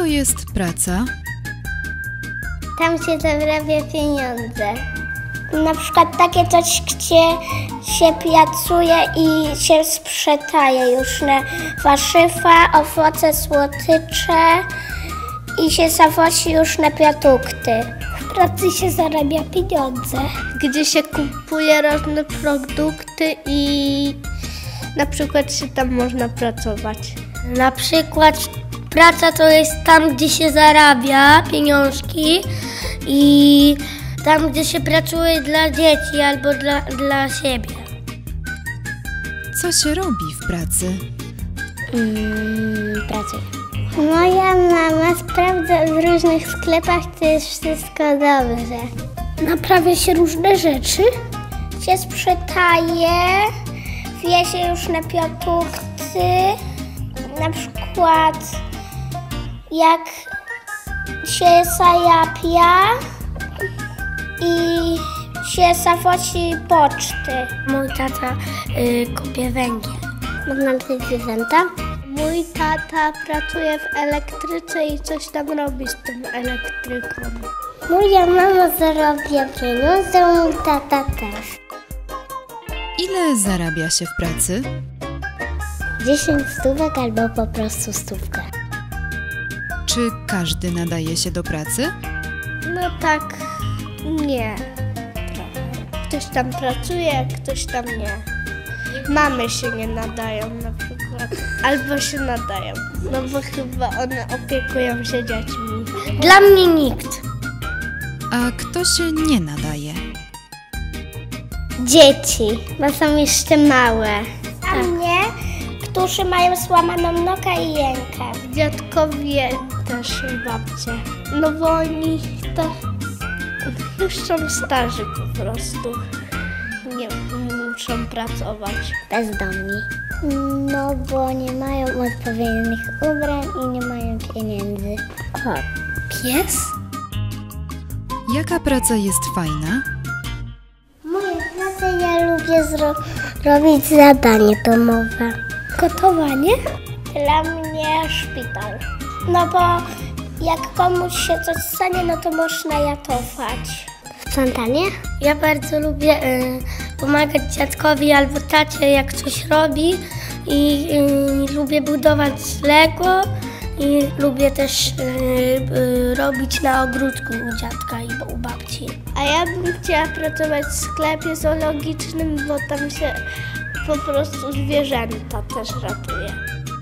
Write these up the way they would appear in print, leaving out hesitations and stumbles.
jest praca? Tam się zarabia pieniądze. Na przykład takie coś, gdzie się pracuje i się sprzedaje już na warzywa, owoce, słodycze i się zawozi już na produkty. W pracy się zarabia pieniądze. Gdzie się kupuje różne produkty i na przykład się tam można pracować. Na przykład praca to jest tam, gdzie się zarabia pieniążki i tam, gdzie się pracuje dla dzieci albo dla siebie. Co się robi w pracy? Pracuję. Moja mama sprawdza w różnych sklepach, czy jest wszystko dobrze. Naprawia się różne rzeczy. Się sprzedaje, wie się już na produkty. Na przykład jak się zajapia i się zawozi poczty. Mój tata kopie węgiel. Mam zwierzęta. Mój tata pracuje w elektryce i coś tam robi z tą elektryką. Moja mama zarabia pieniądze, mój tata też. Ile zarabia się w pracy? 10 stówek albo po prostu stówkę. Czy każdy nadaje się do pracy? No tak, nie. Ktoś tam pracuje, ktoś tam nie. Mamy się nie nadają na przykład. Albo się nadają. No bo chyba one opiekują się dziećmi. Dla mnie nikt. A kto się nie nadaje? Dzieci, bo są jeszcze małe. A mnie, którzy mają złamaną nogę i rękę. Dziadkowie też i babcie. No bo oni to już są starzy po prostu. Nie muszą pracować. Bezdomni. No bo nie mają odpowiednich ubrań i nie mają pieniędzy. O, pies? Jaka praca jest fajna? Moje prace ja lubię robić zadanie domowe. Gotowanie? Dla mnie szpital. No bo jak komuś się coś stanie, no to można ratować. Sprzątanie? Ja bardzo lubię pomagać dziadkowi albo tacie, jak coś robi i lubię budować z Lego i lubię też robić na ogródku u dziadka i u babci. A ja bym chciała pracować w sklepie zoologicznym, bo tam się po prostu zwierzęta też ratuje.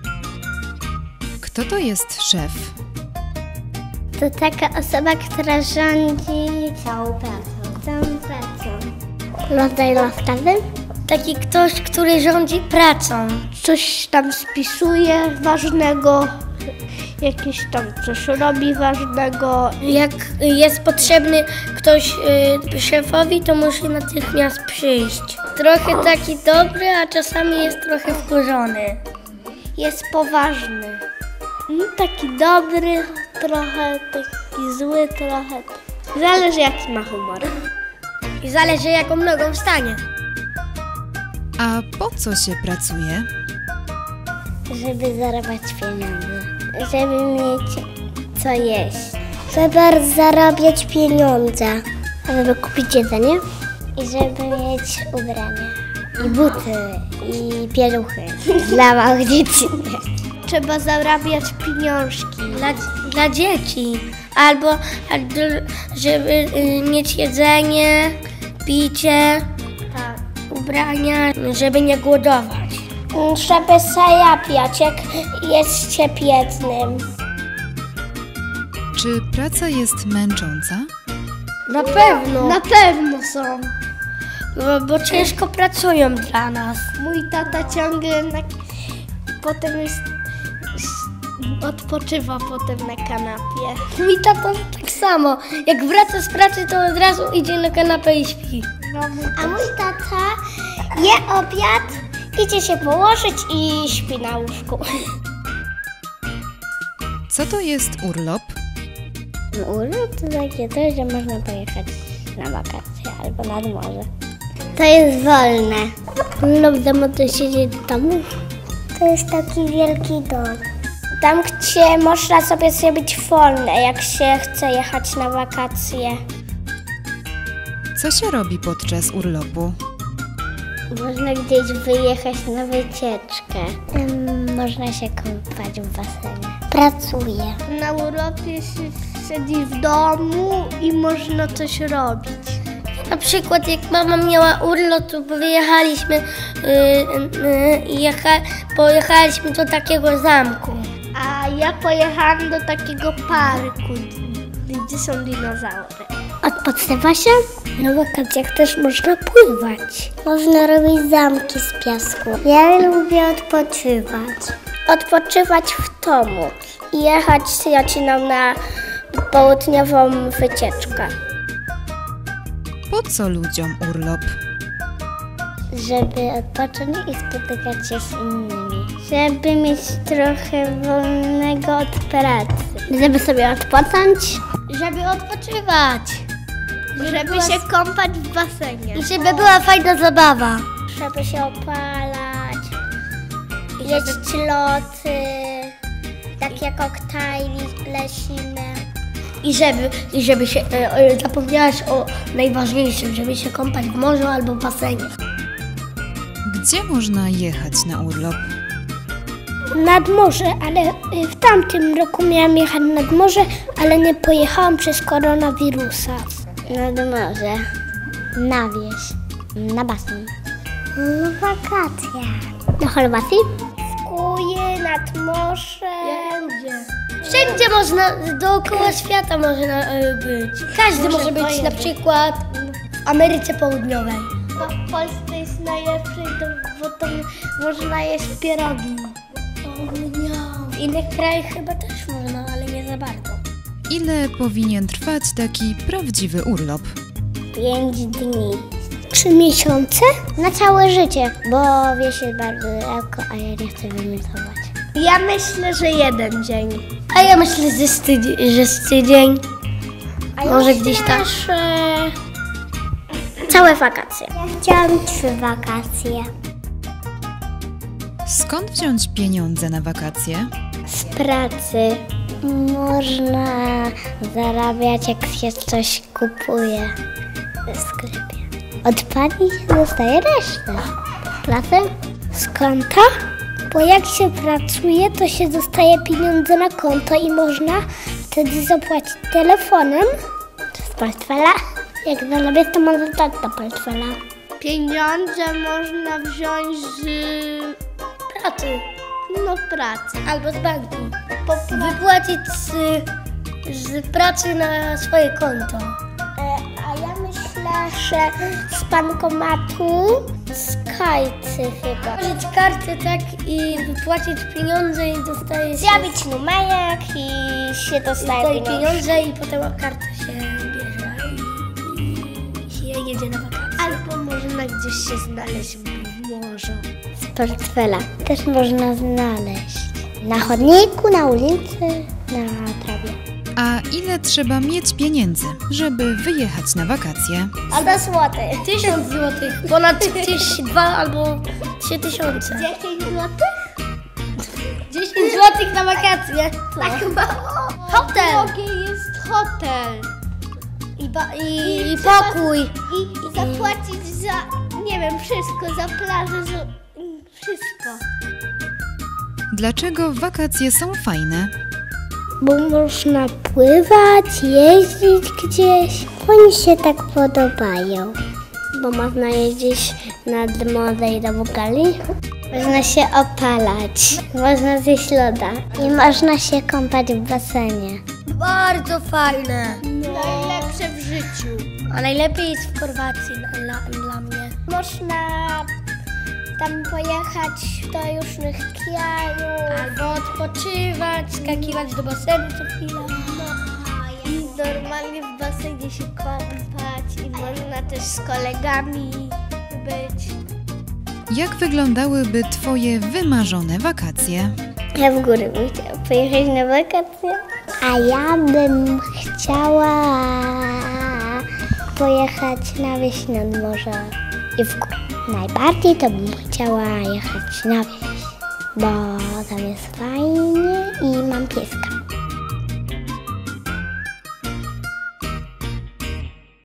Kto to jest szef? To taka osoba, która rządzi całą pracą. Rodzaj rozkazy? Taki ktoś, który rządzi pracą. Coś tam spisuje ważnego, jakieś tam coś robi ważnego. Jak jest potrzebny ktoś szefowi, to musi natychmiast przyjść. Trochę taki dobry, a czasami jest trochę wkurzony. Jest poważny. Taki dobry, trochę taki zły, trochę. Zależy jaki ma humor. I zależy jaką nogą wstanie. A po co się pracuje? Żeby zarabiać pieniądze. Żeby mieć co jeść. Żeby zarabiać pieniądze. Żeby kupić jedzenie. I żeby mieć ubrania. I buty. I pieluchy. Dla małych dzieci. Trzeba zarabiać pieniążki dla dzieci. Albo żeby mieć jedzenie, picie, ubrania, żeby nie głodować. Żeby zarabiać, jak jest się biednym. Czy praca jest męcząca? Na pewno. Na pewno są. Bo ciężko pracują dla nas. Mój tata ciągle potem odpoczywa potem na kanapie. Mój tata tak samo. Jak wraca z pracy, to od razu idzie na kanapę i śpi. A mój tata je obiad, idzie się położyć i śpi na łóżku. Co to jest urlop? Urlop to takie coś, że można pojechać na wakacje albo nad morze. To jest wolne. Urlop w domu to siedzieć w domu. To jest taki wielki dom. Tam, gdzie można sobie zrobić wolne, jak się chce jechać na wakacje. Co się robi podczas urlopu? Można gdzieś wyjechać na wycieczkę. Można się kąpać w basenie. Pracuje. Na urlopie się siedzi w domu i można coś robić. Na przykład jak mama miała urlop, to wyjechaliśmy i pojechaliśmy do takiego zamku. A ja pojechałam do takiego parku, gdzie są dinozaury. Odpoczywa się? Na wakacjach też można pływać. Można robić zamki z piasku. Ja lubię odpoczywać. Odpoczywać w domu i jechać z rodziną na południową wycieczkę. Po co ludziom urlop? Żeby odpocząć i spotykać się z innymi. Żeby mieć trochę wolnego od pracy. Żeby sobie odpocząć. Żeby odpoczywać. Żeby się kąpać w basenie. I żeby była fajna zabawa. Żeby się opalać. Jeść loty. Takie koktajle zimne. I żeby się, zapomniałaś o najważniejszym, żeby się kąpać w morzu albo w basenie. Gdzie można jechać na urlop? Nad morze, ale w tamtym roku miałam jechać nad morze, ale nie pojechałam przez koronawirusa. Nad morze, na wieś, na basen. Na wakacje. Na Chorwacji? W Kuje, nad morze. Wszędzie można, dookoła świata można być. Każdy może być na przykład w Ameryce Południowej. Bo w Polsce jest najlepszy, bo tam można jeść pierogi. W innych krajach chyba też można, ale nie za bardzo. Ile powinien trwać taki prawdziwy urlop? 5 dni. 3 miesiące? Na całe życie, bo wieś jest bardzo daleko, a ja nie chcę wymiotować. Ja myślę, że 1 dzień. A ja myślę, że z tydzień. Może gdzieś tam. Całe wakacje. Ja chciałam 3 wakacje. Skąd wziąć pieniądze na wakacje? Z pracy. Można zarabiać, jak się coś kupuje w sklepie. Odpalić dostaje resztę. Pracę? Z konta? Bo jak się pracuje, to się dostaje pieniądze na konto i można wtedy zapłacić telefonem czy z portfela. Jak zarabiać, to można dać do portfela. Pieniądze można wziąć z pracy. No pracy. Albo z banku. Wypłacić z pracy na swoje konto. A ja myślę, że z bankomatu, z karty chyba. Włożyć kartę tak i wypłacić pieniądze i dostaje się... Zjawić numerek i się dostaje pieniądze i potem karta się bierze i się jedzie na wakacje. Albo można gdzieś się znaleźć w morzu. Z portfela też można znaleźć. Na chodniku, na ulicy, na trawie. A ile trzeba mieć pieniędzy, żeby wyjechać na wakacje? 100 złotych. 1000 złotych. Ponad 2 albo 3000. 10 złotych? 10 złotych na wakacje. Tak mało. Hotel. Jest hotel. I pokój. I zapłacić za, nie wiem, wszystko. Za plażę, za wszystko. Dlaczego wakacje są fajne? Bo można pływać, jeździć gdzieś. Oni się tak podobają. Bo można jeździć nad morze i do Bugali. Można się opalać. Można zjeść loda. I można się kąpać w basenie. Bardzo fajne. No. Najlepsze w życiu. A najlepiej jest w Chorwacji dla mnie. Można tam pojechać do różnych krajów. Albo odpoczywać, skakiwać do basenu co chwilę. I normalnie w basenie się kąpać i można też z kolegami być. Jak wyglądałyby Twoje wymarzone wakacje? Ja w górę bym chciała pojechać na wakacje. A ja bym chciała pojechać na wieś nad morze i w górę. Najbardziej to bym chciała jechać na wieś, bo tam jest fajnie i mam pieska.